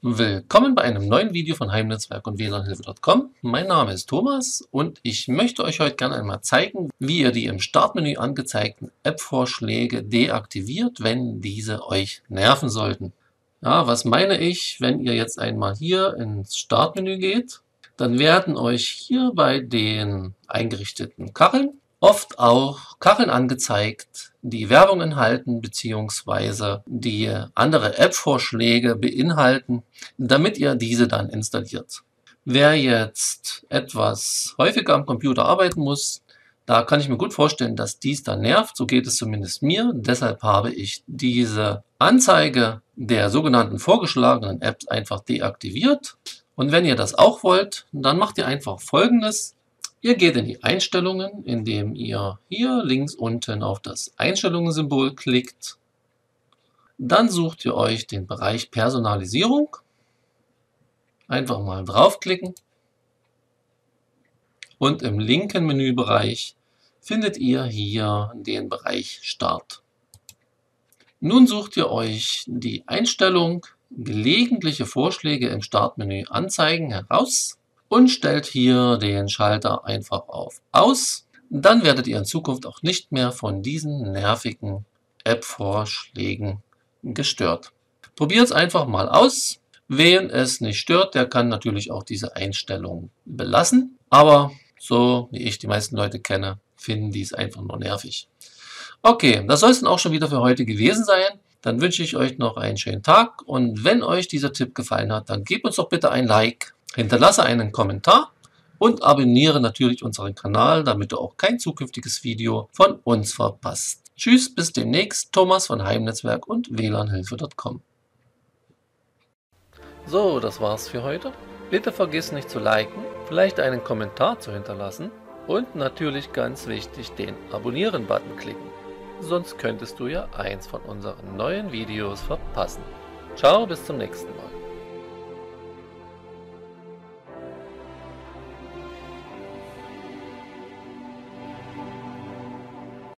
Willkommen bei einem neuen Video von Heimnetzwerk und WLANhilfe.com. Mein Name ist Thomas und ich möchte euch heute gerne einmal zeigen, wie ihr die im Startmenü angezeigten App-Vorschläge deaktiviert, wenn diese euch nerven sollten. Ja, was meine ich, wenn ihr jetzt einmal hier ins Startmenü geht, dann werden euch hier bei den eingerichteten Kacheln oft auch Kacheln angezeigt, die Werbung enthalten bzw. die andere App-Vorschläge beinhalten, damit ihr diese dann installiert. Wer jetzt etwas häufiger am Computer arbeiten muss, da kann ich mir gut vorstellen, dass dies dann nervt. So geht es zumindest mir. Deshalb habe ich diese Anzeige der sogenannten vorgeschlagenen Apps einfach deaktiviert. Und wenn ihr das auch wollt, dann macht ihr einfach Folgendes. Ihr geht in die Einstellungen, indem ihr hier links unten auf das Einstellungen-Symbol klickt. Dann sucht ihr euch den Bereich Personalisierung. Einfach mal draufklicken. Und im linken Menübereich findet ihr hier den Bereich Start. Nun sucht ihr euch die Einstellung Gelegentliche Vorschläge im Startmenü anzeigen heraus und stellt hier den Schalter einfach auf Aus. Dann werdet ihr in Zukunft auch nicht mehr von diesen nervigen App-Vorschlägen gestört. Probiert es einfach mal aus. Wen es nicht stört, der kann natürlich auch diese Einstellung belassen. Aber so wie ich die meisten Leute kenne, finden die es einfach nur nervig. Okay, das soll es dann auch schon wieder für heute gewesen sein. Dann wünsche ich euch noch einen schönen Tag und wenn euch dieser Tipp gefallen hat, dann gebt uns doch bitte ein Like, hinterlasse einen Kommentar und abonniere natürlich unseren Kanal, damit du auch kein zukünftiges Video von uns verpasst. Tschüss, bis demnächst, Thomas von Heimnetzwerk und WLANhilfe.com. So, das war's für heute. Bitte vergiss nicht zu liken, vielleicht einen Kommentar zu hinterlassen und natürlich ganz wichtig den Abonnieren-Button klicken. Sonst könntest du ja eins von unseren neuen Videos verpassen. Ciao, bis zum nächsten Mal.